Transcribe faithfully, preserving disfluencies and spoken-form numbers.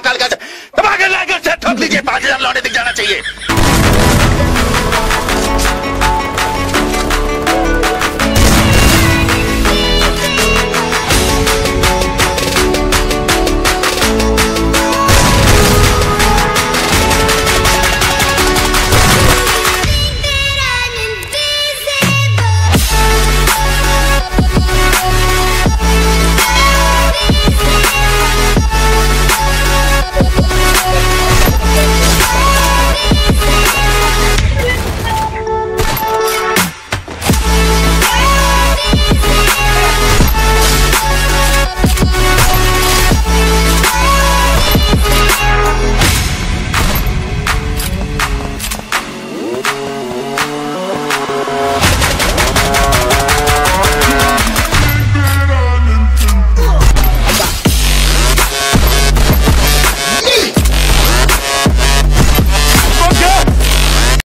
महाकाल का दबा के लाकर से ठोक लीजिए, पांच हजार लौटे दिख जाना चाहिए।